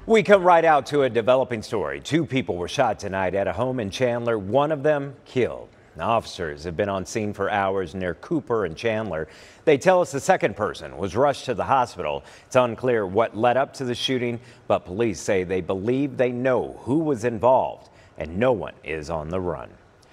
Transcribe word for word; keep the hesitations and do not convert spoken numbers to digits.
We come right out to a developing story. Two people were shot tonight at a home in Chandler, one of them killed. Officers have been on scene for hours near Cooper and Chandler. They tell us the second person was rushed to the hospital. It's unclear what led up to the shooting, but police say they believe they know who was involved and no one is on the run.